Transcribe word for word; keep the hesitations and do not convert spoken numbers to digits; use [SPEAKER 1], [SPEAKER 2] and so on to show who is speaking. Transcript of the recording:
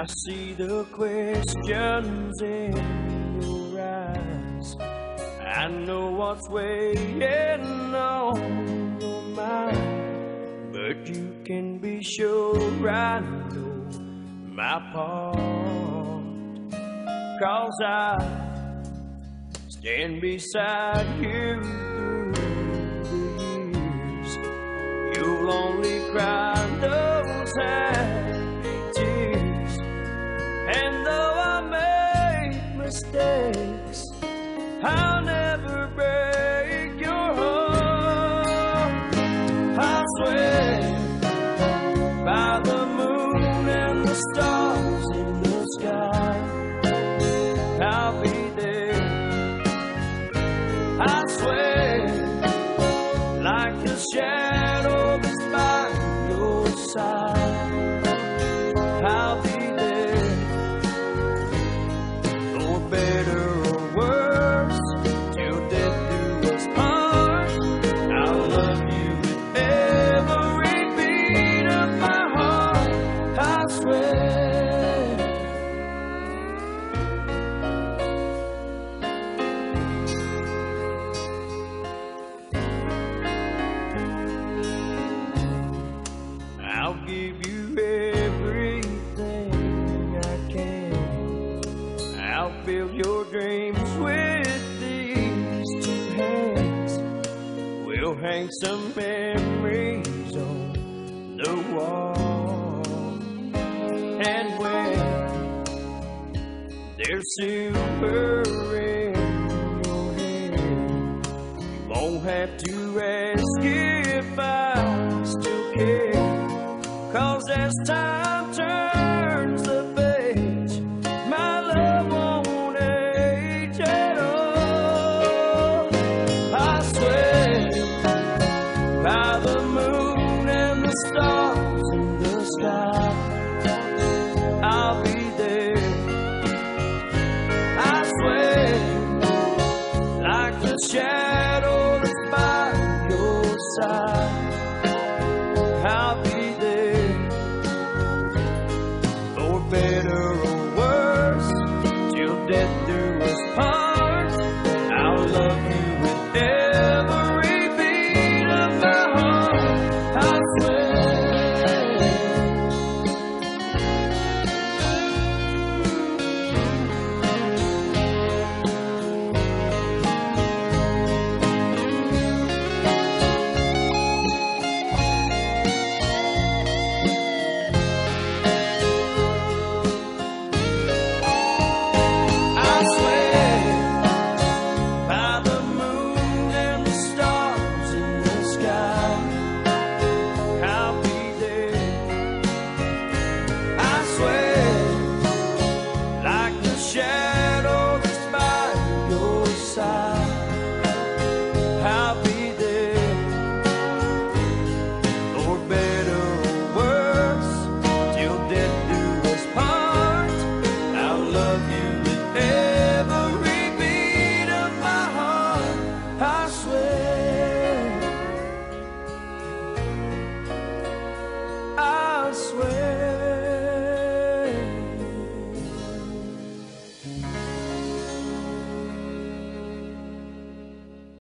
[SPEAKER 1] I see the questions in your eyes. I know what's weighing on your mind, but you can be sure I know my part. 'Cause I stand beside you through the years. You'll only cry those happy tears. And though I make mistakes, I'll never break your heart. I swear by the moon and the stars in the sky, I'll be there. I swear, like the shadow that's by your side, I'll be there. For better or worse, till death do us part, I'll love you with every beat of my heart. I swear. I'll give you everything I can. I'll fill your dreams with these two hands. We'll hang some memories on the wall. And when there's silver in your hand, you won't have to ask if I still care. 'Cause there's time